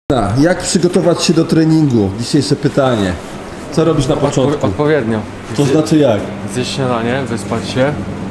Jak przygotować się do treningu? Dzisiejsze pytanie. Co robisz na początku? Odpowiednio. To znaczy jak? Zjeść śniadanie, wyspać się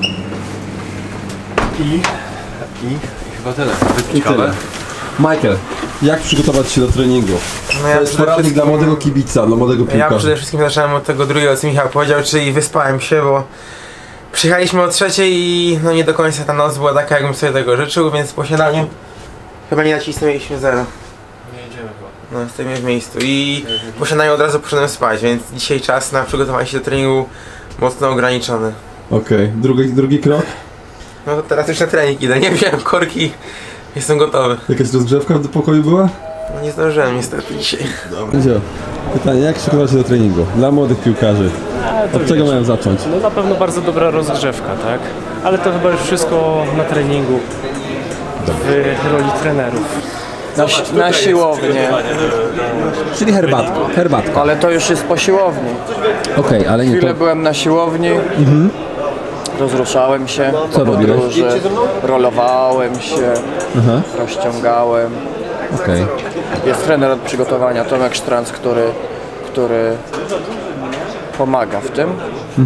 i chyba tyle. Wypić kawę. Michael, jak przygotować się do treningu? No ja to jest poradnik dla młodego kibica, dla młodego piłkarza. Ja przede wszystkim zacząłem od tego drugiego, co Michał powiedział, czyli wyspałem się, bo przyjechaliśmy o 3:00 i no nie do końca ta noc była taka, jakbym sobie tego życzył, więc po śniadaniu chyba nie nacisnęliśmy zero. Nie jedziemy chyba. No, jesteśmy w miejscu i po śniadaniu od razu poszedłem spać, więc dzisiaj czas na przygotowanie się do treningu mocno ograniczony. Okej, drugi krok? No to teraz już na trening idę, nie wziąłem korki, jestem gotowy. Jakaś rozgrzewka do pokoju była? No nie zdążyłem niestety dzisiaj. Dobra. Pytanie, jak przygotować się do treningu? Dla młodych piłkarzy. Od czego mają zacząć? No na pewno bardzo dobra rozgrzewka, tak? Ale to chyba już wszystko na treningu, w roli trenerów. Na siłownię. Czyli herbatka. Ale to już jest po siłowni. Okej, ale nie Chwilę to... byłem na siłowni. Rozruszałem się. Co robiłeś? Rolowałem się. Rozciągałem. Okej. Jest trener od przygotowania, Tomek Sztranc, który pomaga w tym.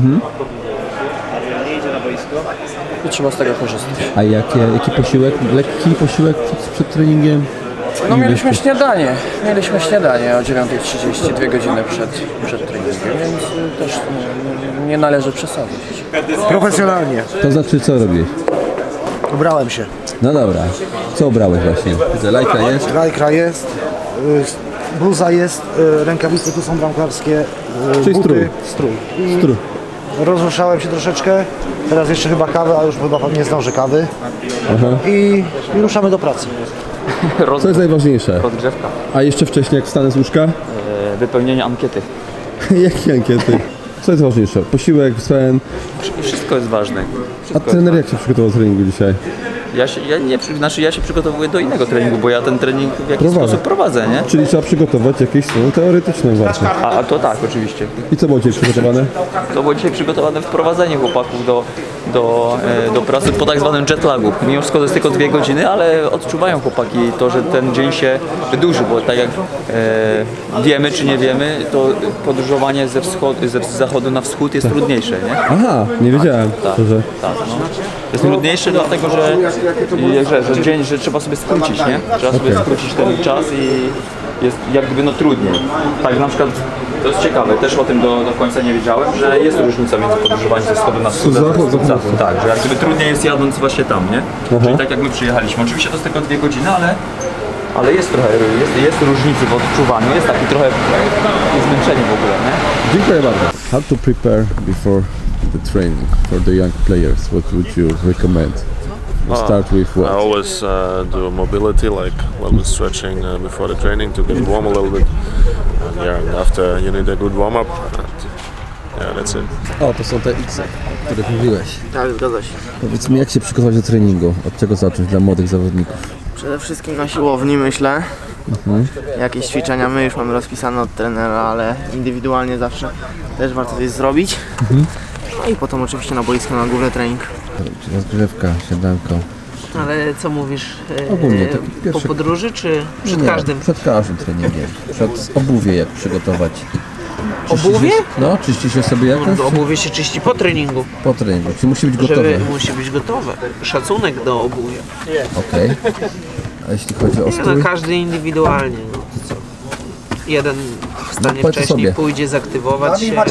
I trzeba z tego korzystać. A jaki posiłek? Lekki posiłek przed treningiem? No mieliśmy śniadanie. O 9:30, 2 godziny przed treningiem, więc też nie należy przesadzić. Profesjonalnie. To znaczy co robisz? Ubrałem się. No dobra. Co ubrałeś właśnie? Widzę, lajka jest? Lajkra jest, bluza jest, rękawice tu są bramkarskie, Czyli buty, strój. Strój. Rozruszałem się troszeczkę, teraz jeszcze chyba kawę, a już chyba nie zdążę kawy. I ruszamy do pracy. Co jest najważniejsze? Rozgrzewka. A jeszcze wcześniej jak wstanę z łóżka? Wypełnienie ankiety. Jakie ankiety? Co jest ważniejsze? Posiłek, sen? Wszystko jest ważne. A trener jak się przygotował do treningu dzisiaj? Ja się przygotowuję do innego treningu, bo ja ten trening w jakiś sposób prowadzę, nie? Czyli trzeba przygotować jakieś strony teoretyczne właśnie. A to tak, oczywiście. I co było dzisiaj przygotowane? To było dzisiaj przygotowane wprowadzenie chłopaków do pracy po tak zwanym jetlagu. Mimo wszystko to jest tylko 2 godziny, ale odczuwają chłopaki to, że ten dzień się wydłuży, bo tak jak wiemy czy nie wiemy, to podróżowanie ze zachodu na wschód jest trudniejsze, nie? Aha, nie wiedziałem. Tak, Że... tak, no. Jest trudniejsze dlatego, że trzeba sobie skrócić, nie? Trzeba sobie skrócić ten czas i jest jak gdyby no trudniej. Tak na przykład, to jest ciekawe, też o tym do końca nie wiedziałem, że jest różnica między podróżowaniem ze wschodu na wschód. Zachód. Tak, że jak gdyby trudniej jest jadąc właśnie tam, nie? Czyli tak jak my przyjechaliśmy. Oczywiście to jest tylko 2 godziny, ale jest trochę, jest różnicy w odczuwaniu, jest taki trochę zmęczenie w ogóle, nie? Dziękuję bardzo. How to prepare before the training for the young players? What would you recommend? We'll start with what? I always do mobility, like a little bit stretching before the training to get warm a little bit. And yeah, and after you need a good warm up. Yeah, that's it. O, to są te X, o których mówiłeś. Tak, zgadza się. Powiedz mi, jak się przygotować do treningu? Od czego zacząć dla młodych zawodników? Przede wszystkim na siłowni, myślę. Jakieś ćwiczenia my już mamy rozpisane od trenera, ale indywidualnie zawsze też warto coś zrobić. No i potem oczywiście na boisku na główny trening. Rozgrzewka, śniadanko. Ale co mówisz? Ogólnie, po podróży czy przed każdym? Przed każdym treningiem. Przed obuwie jak przygotować. Obuwie? No, czyścicie sobie jakoś? Obuwie się czyści po treningu. Po treningu, czyli musi być gotowe. Musi być gotowe. Szacunek do obuwia. Okej. A jeśli chodzi o strój? No, każdy indywidualnie. No, to co? Jeden wstanie wcześniej, sobie pójdzie zaktywować się,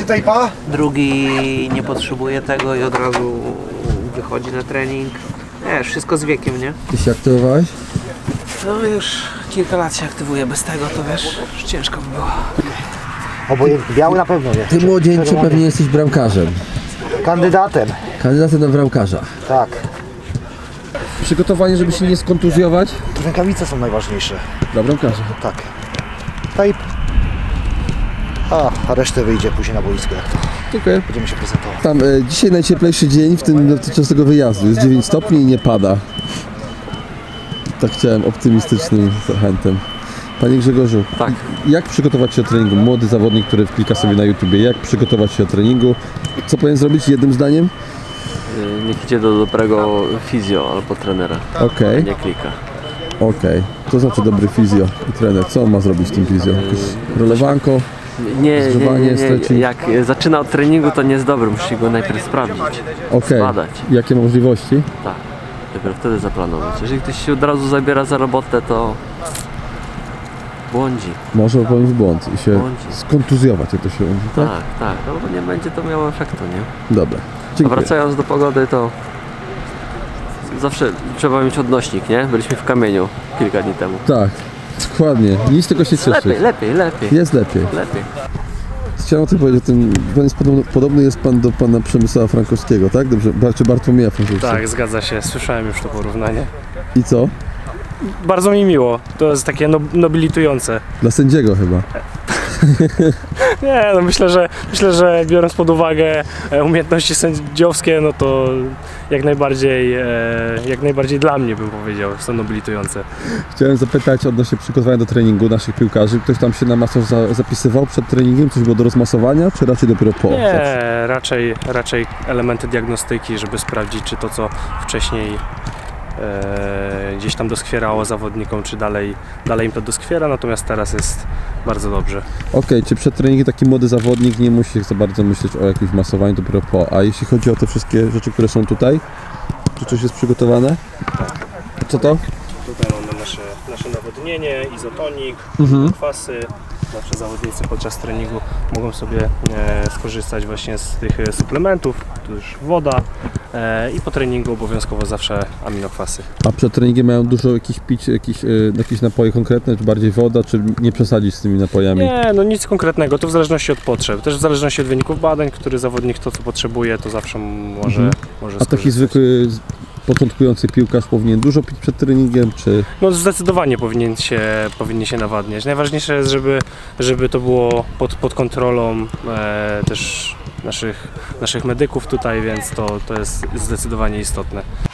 drugi nie potrzebuje tego i od razu wychodzi na trening. Wszystko z wiekiem, nie? Ty się aktywowałeś? No już kilka lat się aktywuję, bez tego to wiesz, już ciężko by było. Obojętny, biały na pewno nie. Ty młodzieńczy pewnie jesteś bramkarzem. Kandydatem. Kandydatem na bramkarza. Tak. Przygotowanie, żeby się nie skontuzjować? Rękawice są najważniejsze. Dla bramkarza. Tak. Tape. A resztę wyjdzie później na boisku, jak to. Dziękuję. Będziemy się prezentować. Tam dzisiaj najcieplejszy dzień w tym dotyczącego tego wyjazdu. Jest 9 stopni i nie pada. Tak chciałem optymistycznym zachętem. Panie Grzegorzu, tak. Jak przygotować się do treningu? Młody zawodnik, który klika sobie na YouTubie, jak przygotować się do treningu? Co powinien zrobić jednym zdaniem? Niech idzie do dobrego fizjo albo trenera. Okej. Nie klika. Okej. To znaczy dobry fizjo i trener. Co on ma zrobić z tym fizjo? Jakieś rolowanko? Nie. Stretching? Jak zaczyna od treningu, to nie jest dobry, musi go najpierw sprawdzić, zbadać. Jakie możliwości? Tak, dopiero wtedy zaplanować. Jeżeli ktoś się od razu zabiera za robotę, to błądzi. Może popełnić błąd i się skontuzjować, jak to się mówi, tak? Tak, no bo nie będzie to miało efektu, nie? Dobra, A dziękuję. wracając do pogody, to zawsze trzeba mieć odnośnik, nie? Byliśmy w Kamieniu kilka dni temu. Tak, dokładnie. Nic tego się cieszy. Lepiej. Jest lepiej. Chciałem o tym powiedzieć, podobny jest pan do pana Przemysława Frankowskiego, tak? Dobrze, czy Bartłomieja Frankowskiego? Tak, zgadza się, słyszałem już to porównanie. I co? Bardzo mi miło, to jest takie nobilitujące. Dla sędziego chyba. Nie, no myślę, że biorąc pod uwagę umiejętności sędziowskie, no to jak najbardziej dla mnie bym powiedział, są nobilitujące. Chciałem zapytać odnośnie przygotowania do treningu naszych piłkarzy. Ktoś tam się na masaż zapisywał przed treningiem? Coś było do rozmasowania, czy raczej dopiero po? Nie, raczej elementy diagnostyki, żeby sprawdzić, czy to co wcześniej gdzieś tam doskwierało zawodnikom, czy dalej im to doskwiera, natomiast teraz jest bardzo dobrze. Okej, czy przed treningiem taki młody zawodnik nie musi za bardzo myśleć o jakimś masowaniu, dopiero po? A jeśli chodzi o te wszystkie rzeczy, które są tutaj, czy coś jest przygotowane? Tak. Co to? Tutaj mamy nasze nawodnienie, izotonik, kwasy. Zawsze zawodnicy podczas treningu mogą sobie skorzystać właśnie z tych suplementów, tu już woda i po treningu obowiązkowo zawsze aminokwasy. A przed treningiem mają dużo jakieś napoje konkretne, czy bardziej woda, czy nie przesadzić z tymi napojami? Nie, no nic konkretnego, to w zależności od potrzeb, też w zależności od wyników badań, który zawodnik to co potrzebuje, to zawsze może A taki zwykły początkujący piłkarz powinien dużo pić przed treningiem, czy? No zdecydowanie powinien się nawadniać. Najważniejsze jest, żeby to było pod kontrolą też naszych medyków tutaj, więc to jest zdecydowanie istotne.